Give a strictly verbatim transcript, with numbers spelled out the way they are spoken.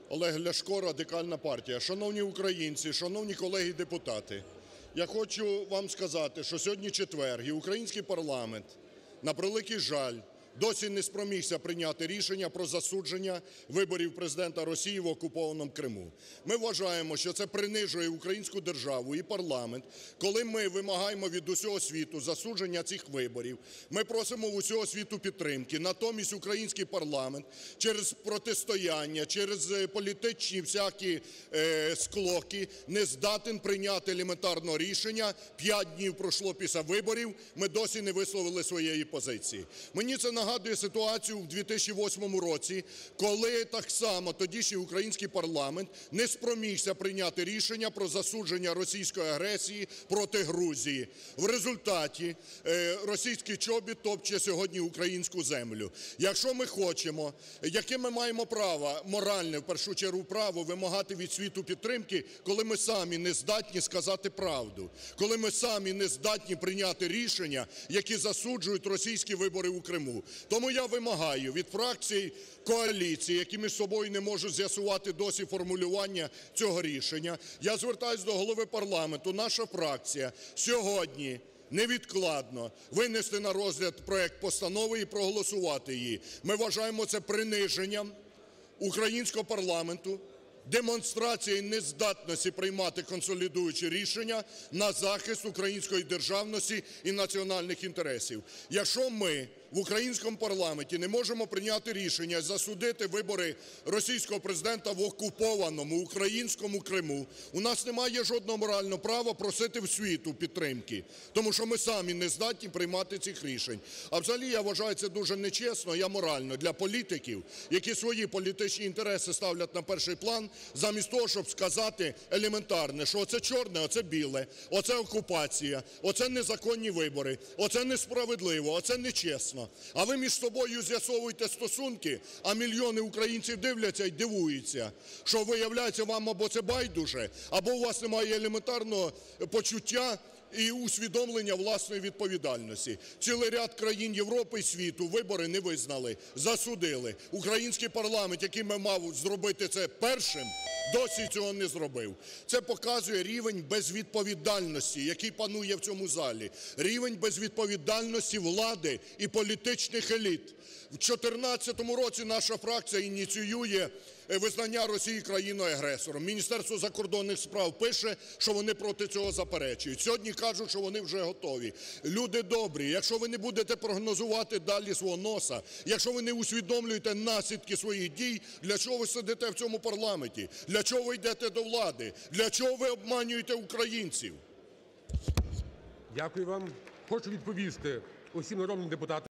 Олег Ляшко, Радикальна партія. Шановні українці, шановні колеги-депутати, я хочу вам сказати, що сьогодні четвер і український парламент, на превеликий жаль, досі не спромігся прийняти рішення про засудження виборів Президента Росії в окупованому Криму. Ми вважаємо, що це принижує українську державу і парламент, коли ми вимагаємо від усього світу засудження цих виборів. Ми просимо в усього світу підтримки. Натомість український парламент через протистояння, через політичні всякі е, склоки не здатен прийняти елементарного рішення. П'ять днів пройшло після виборів, ми досі не висловили своєї позиції. Мені це нагадує ситуацію в дві тисячі восьмому році, коли так само тодішній український парламент не спромігся прийняти рішення про засудження російської агресії проти Грузії. В результаті е, російський чобіт топче сьогодні українську землю. Якщо ми хочемо, яке ми маємо право, моральне в першу чергу право, вимагати від світу підтримки, коли ми самі не здатні сказати правду, коли ми самі не здатні прийняти рішення, які засуджують російські вибори у Криму. Тому я вимагаю від фракцій коаліції, які між собою не можуть з'ясувати досі формулювання цього рішення, я звертаюсь до голови парламенту, наша фракція сьогодні невідкладно винести на розгляд проект постанови і проголосувати її. Ми вважаємо це приниженням українського парламенту, демонстрацією нездатності приймати консолідуючі рішення на захист української державності і національних інтересів. Якщо ми в українському парламенті не можемо прийняти рішення засудити вибори російського президента в окупованому українському Криму, у нас немає жодного морального права просити в світу підтримки, тому що ми самі не здатні приймати цих рішень. А взагалі, я вважаю, це дуже нечесно і аморально для політиків, які свої політичні інтереси ставлять на перший план, замість того, щоб сказати елементарне, що оце чорне, оце біле, оце окупація, оце незаконні вибори, оце несправедливо, оце нечесно. А ви між собою з'ясовуєте стосунки, а мільйони українців дивляться і дивуються, що, виявляється, вам або це байдуже, або у вас немає елементарного почуття і усвідомлення власної відповідальності. Цілий ряд країн Європи і світу вибори не визнали, засудили. Український парламент, який мав зробити це першим, досі цього не зробив. Це показує рівень безвідповідальності, який панує в цьому залі, рівень безвідповідальності влади і політичних еліт. В дві тисячі чотирнадцятому році наша фракція ініціює визнання Росії країною-агресором. Міністерство закордонних справ пише, що вони проти цього заперечують. Сьогодні кажуть, що вони вже готові. Люди добрі, якщо ви не будете прогнозувати далі свого носа, якщо ви не усвідомлюєте наслідки своїх дій, для чого ви сидите в цьому парламенті? Для чого ви йдете до влади? Для чого ви обманюєте українців? Дякую вам. Хочу відповісти усім народним депутатам.